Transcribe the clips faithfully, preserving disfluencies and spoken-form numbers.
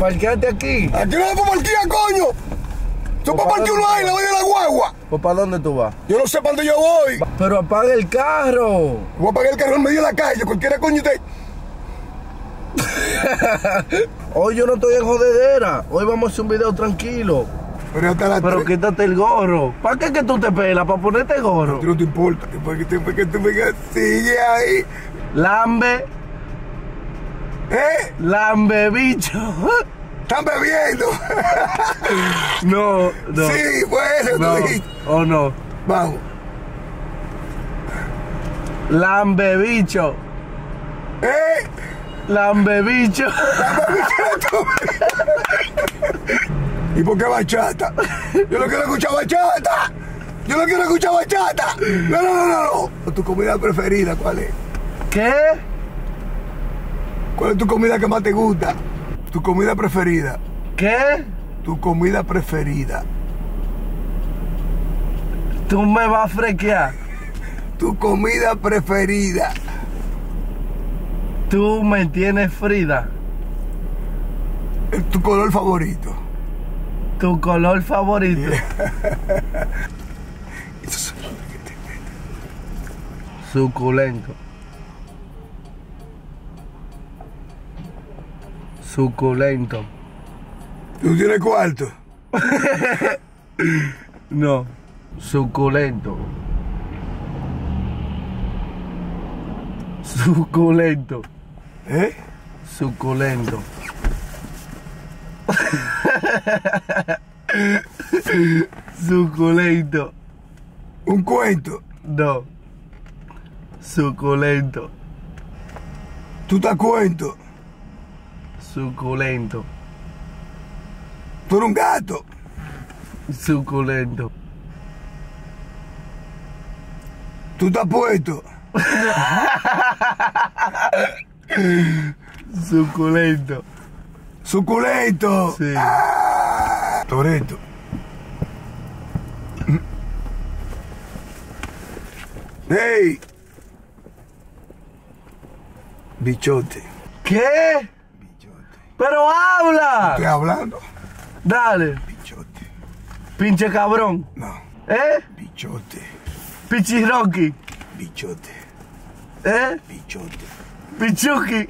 Parqueate aquí. Aquí no puedo parquear, coño. Tú para parquear una vaina, voy a la guagua. ¿Pues para dónde tú vas? Yo no sé para dónde yo voy. Pero apaga el carro. Voy a apagar el carro en medio de la calle. Cualquiera coño usted. Hoy yo no estoy en jodedera. Hoy vamos a hacer un video tranquilo. Pero hasta la Pero quítate el gorro. ¿Para qué que tú te pelas? ¿Para ponerte el gorro? No te importa. Porque tú me sigue ahí. Lambe. ¿Eh? Lambe, bicho. ¿Están bebiendo? No, no. Sí, fue eso. No. ¿O no? Vamos. Lambe, bicho. ¿Eh? Lambe, bicho. ¿Y por qué bachata? Yo no quiero escuchar bachata. Yo no quiero escuchar bachata. No, no, no, no, no. ¿Tu comida preferida cuál es? ¿Qué? ¿Cuál es tu comida que más te gusta? ¿Tu comida preferida? ¿Qué? Tu comida preferida. Tú me vas a frequear. Tu comida preferida. Tú me tienes frida. Tu color favorito. Tu color favorito. Suculento. Suculento. ¿Tú tienes cuarto? No. Suculento. Suculento. ¿Eh? Suculento. Suculento. ¿Un cuento? No. Suculento. ¿Tú te cuento? Suculento. ¿Tú eres un gato? Suculento. ¿Tú estás puesto? Suculento. Suculento. Sí. Ah, Toreto. Hey. Bichote. ¿Qué? Bichote. ¡Pero habla! ¿Estoy hablando? Dale. Bichote. Pinche cabrón. No. ¿Eh? Bichote. Pichirroqui. Bichote. ¿Eh? Bichote. Pichuki.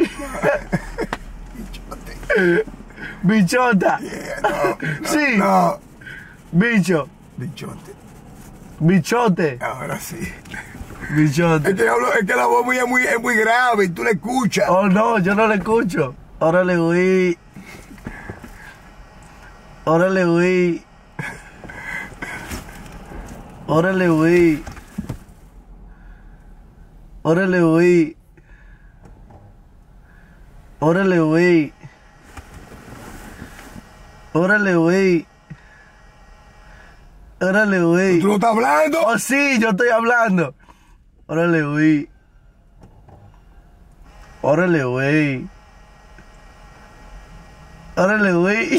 Bichote. Bichota. Yeah, no, no, Sí. No. Bicho. Bichote. Bichote. Ahora sí. Bichote. Es que, hablo, es que la voz mía es muy, es muy grave y tú la escuchas. Oh, no, yo no le escucho. Ahora le oí. Ahora le oí. Ahora le oí. Ahora le oí. Ahora le oí. Ahora le oí. Ahora le oí. ¿Tú no estás hablando? Oh, sí, yo estoy hablando. Órale, güey. Órale, güey. Órale, güey.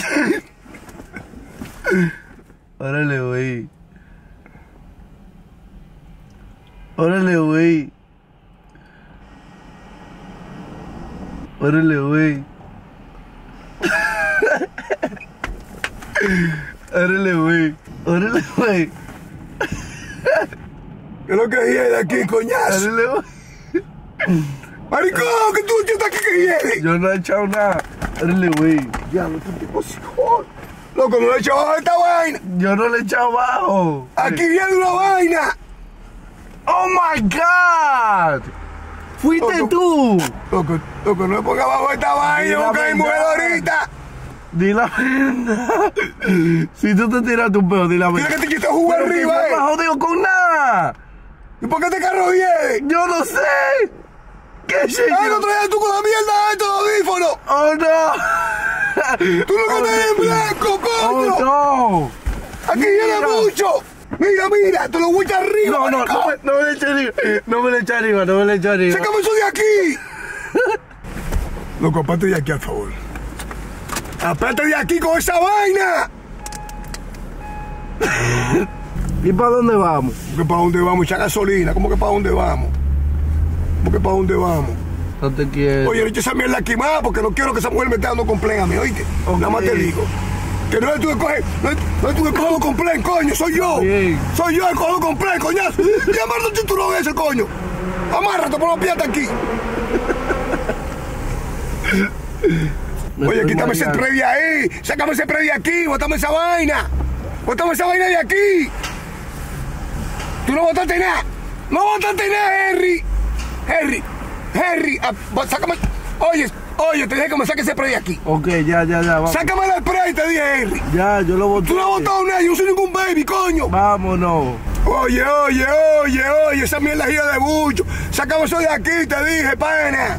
Órale, güey. Órale, güey. Órale, güey. Órale, güey. Órale, güey. ¿Qué es lo que viene de aquí, coñazo? Órale, güey. Maricón, que tú estás aquí que viene. Yo no he echado nada. Órale, güey. Diablo, tú tipo psicólogo. Loco, no le he echado abajo esta vaina. Yo no le he echado abajo. Aquí viene una vaina. ¡Oh, my God! ¡Fuiste Loco. tú! Loco, loco, no le ponga abajo esta vaina. la Busca a mi mujer verdad. ahorita. Di la verdad. Si tú te tiraste un pedo, di la verdad. Tienes que te quito jugo Pero que arriba, yo eh. no me jodido con nada. ¿Y por qué este carro viene? Yo no sé. ¿Qué sé Ay, yo? no traes tú con la mierda de estos audífonos. ¡Oh, no! Tú lo que Oh, estás en no. blanco, coño. ¡Oh, Aquí Mira. viene mucho. Mira, mira, te lo voy a echar arriba. no! No, no, no, me- no me le eché arriba. No me le eché arriba, no me le eché arriba. ¡Sácame eso de aquí! Loco, aparte de aquí, al favor. ¡Aparte de aquí con esa vaina! ¿Y para dónde vamos? ¿Cómo que para dónde vamos? Echar gasolina. ¿Cómo que para dónde vamos? ¿Cómo que para dónde vamos? No te quiero. Oye, echa esa mierda aquí más porque no quiero que esa mujer me esté dando complejo a mí, oíste. Okay. Nada más te digo. Que no es tú que coges, no es, no es tú que coges los complejo, coño, soy yo. Bien. Soy yo el que cojo los complejo, coñazo. Y amarra el cinturón ese, coño. Amárrate por los pies hasta aquí. Me Oye, estoy quítame ese mareando. spray de ahí. Sácame ese spray de aquí. Bótame esa vaina. Bótame esa vaina de aquí. Tú no botaste nada. No botaste nada, Henry. Henry. Henry. ah, Sácame. Oye, oye, te dije que me saque ese spray de aquí. Ok, ya, ya, ya. Vamos. Sácame el spray, te dije, Henry. Ya, yo lo boté. Tú no has botado nada. Yo no soy ningún baby, coño. Vámonos. Oye, oye, oye, oye. Esa mierda es de bucho. Sácame eso de aquí, te dije, pana.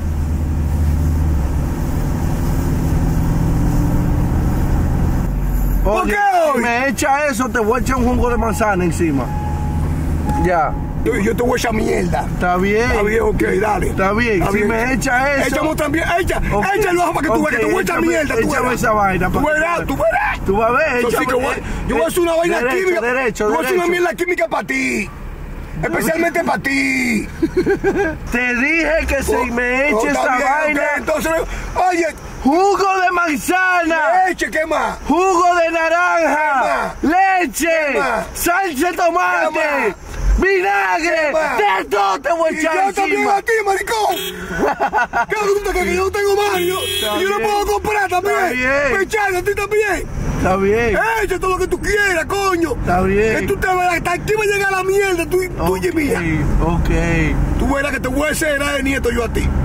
¿Por Oye, qué si hoy? me echa eso, te voy a echar un jugo de manzana encima. Ya. Yo, yo te voy a echar mierda. Está bien. Está bien, ok, dale. Está bien. Está si bien. me echa eso. Échame también, echa, Ok. echa el ojo para que tú Ok, veas que te voy a echar échame- mierda, tú échame verás. esa vaina Tú para que verás, tú tú verás. Tú vas a ver, Yo sí échame- que voy, eh, yo voy a hacer una vaina derecho, química. Derecho, yo voy a hacer una derecho. mierda química para ti. Especialmente para ti. Te dije que si Oh, me oh, eche está esa bien, vaina. ok, entonces, oye, Jugo de manzana. leche, ¿qué más? Jugo de naranja. ¿Qué Leche. ¿Qué más? Salsa de tomate. ¿Qué Vinagre. ¿Qué más? De todo te voy a Y echar yo también encima. a ti, maricón. ¿Qué tú te crees que yo no tengo Mario? Está Y yo no bien. puedo comprar también. Está bien. Me echan a ti también. Está bien. Echa todo lo que tú quieras, coño. Está bien. Que tú te verás, hasta aquí va a llegar la mierda, tú, tuya y mía. Ok. Tú verás que te voy a hacer de nieto yo a ti.